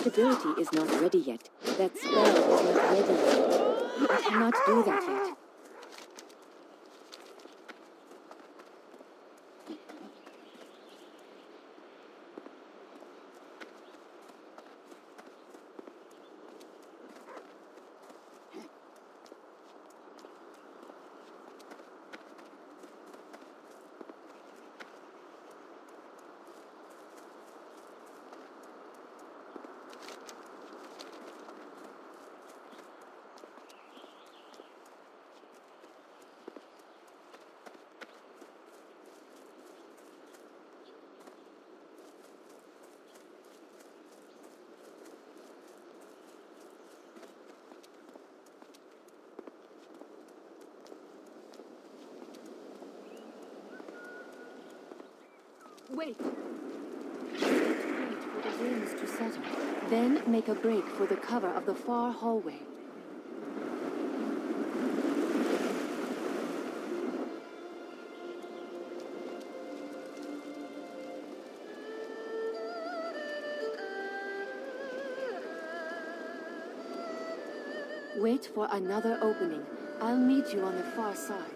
That ability is not ready yet. That spell is not ready yet. I cannot do that yet. Wait. Wait for the winds to settle. Then make a break for the cover of the far hallway. Wait for another opening. I'll meet you on the far side.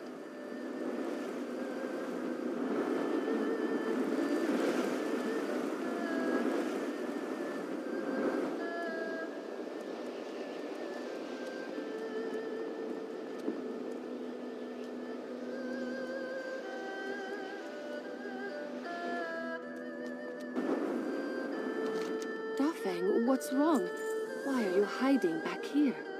Dafeng, what's wrong? Why are you hiding back here?